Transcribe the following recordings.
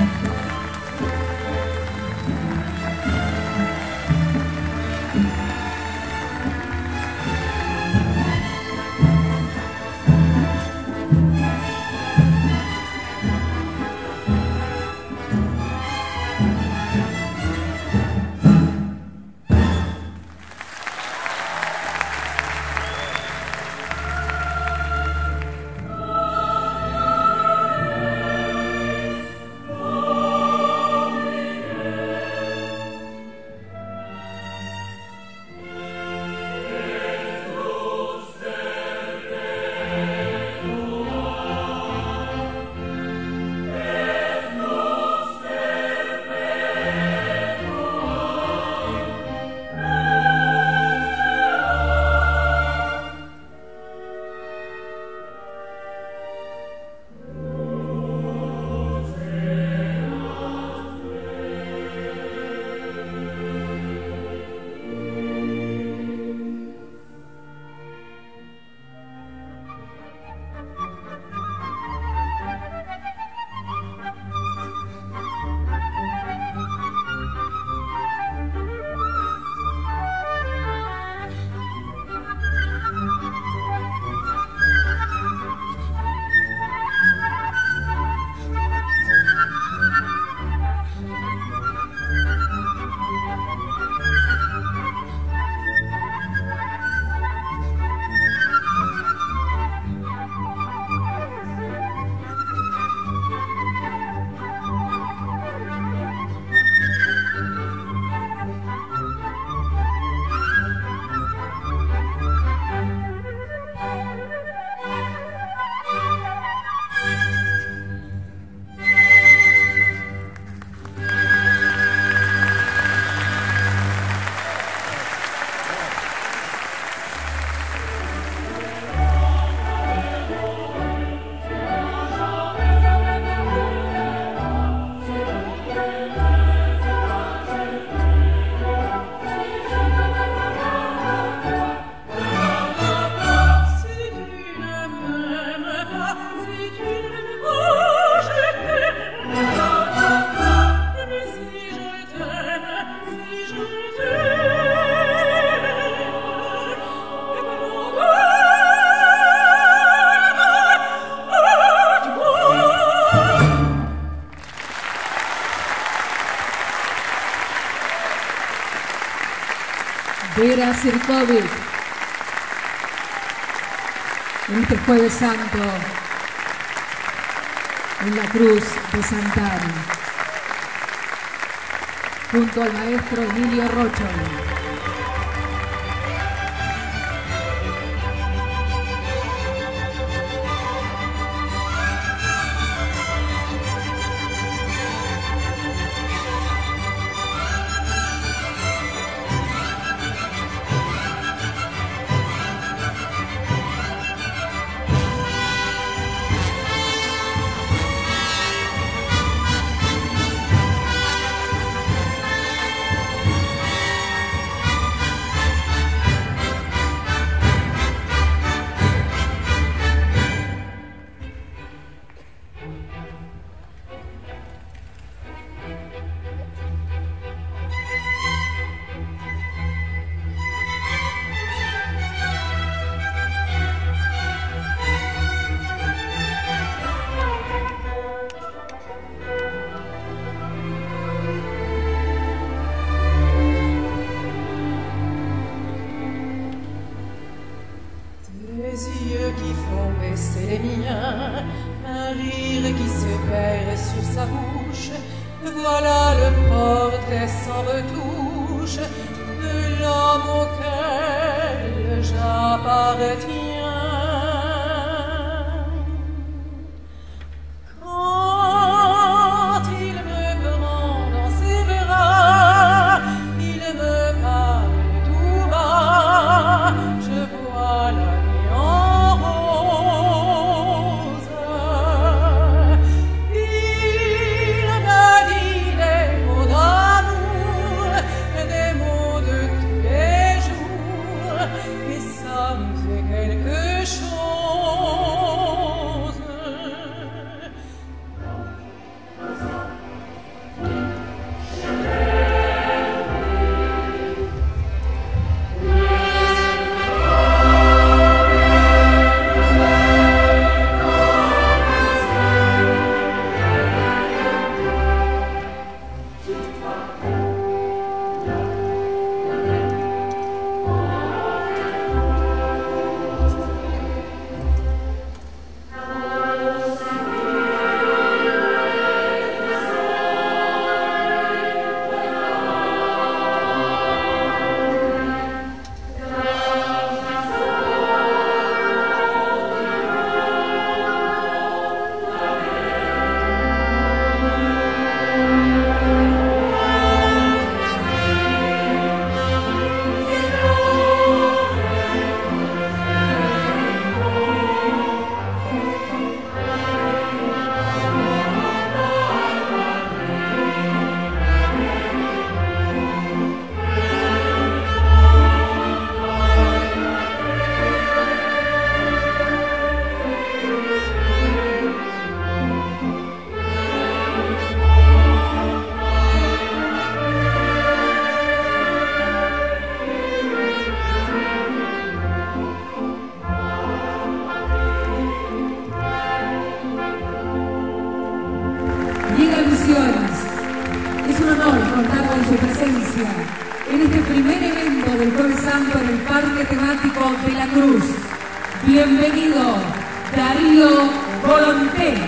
Vera Sirkovic, en este Jueves Santo en la Cruz de Santa Ana, junto al maestro Emilio Rocho. Des mots de tous les jours. presencia en este primer evento del Jueves Santo en el Parque Temático de la Cruz. Bienvenido, Darío Volonté.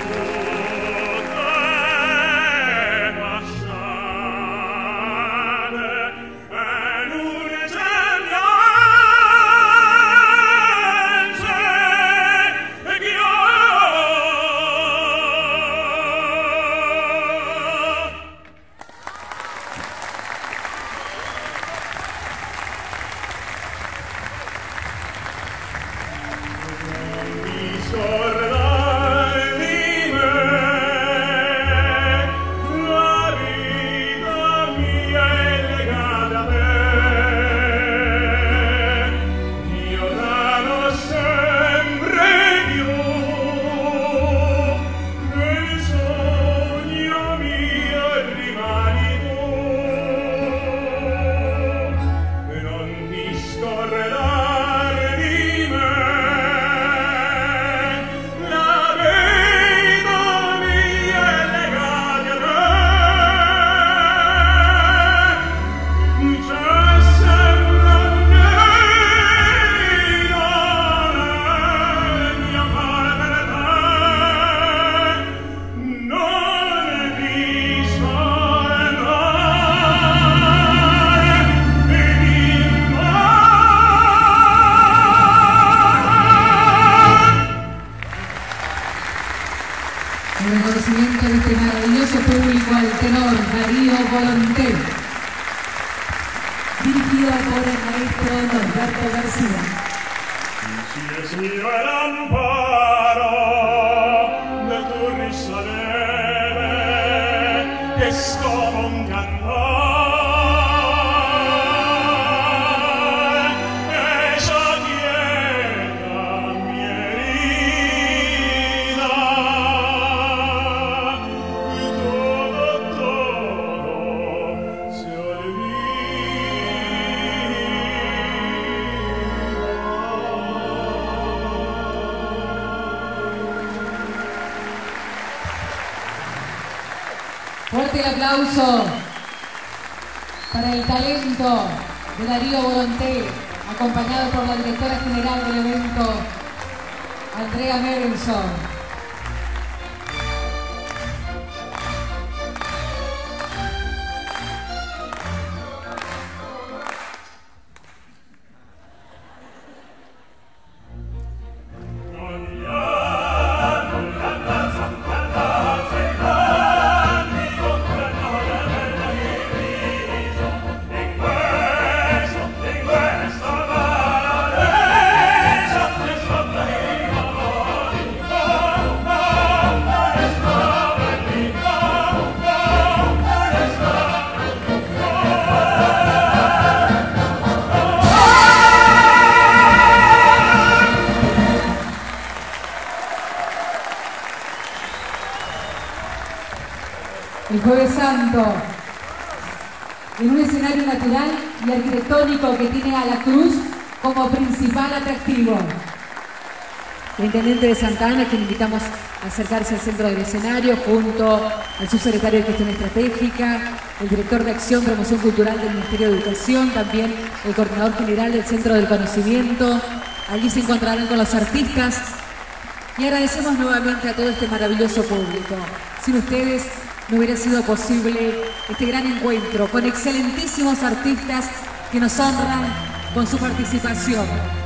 El reconocimiento de este maravilloso público al tenor Darío Volonté, dirigido por el maestro Norberto García. Si es mío el amparo de tu risa leve, que es como un cantar, ella quieta mi herida, y todo se olvida. Fuerte el aplauso para el talento de Darío Volonté, acompañado por la directora general del evento, Andrea Merenson. El Jueves Santo, en un escenario natural y arquitectónico que tiene a la Cruz como principal atractivo. El intendente de Santa Ana, a quien invitamos a acercarse al centro del escenario, junto al subsecretario de Gestión Estratégica, el director de Acción, Promoción Cultural del Ministerio de Educación, también el coordinador general del Centro del Conocimiento. Allí se encontrarán con los artistas y agradecemos nuevamente a todo este maravilloso público. Sin ustedes no hubiera sido posible este gran encuentro con excelentísimos artistas que nos honran con su participación.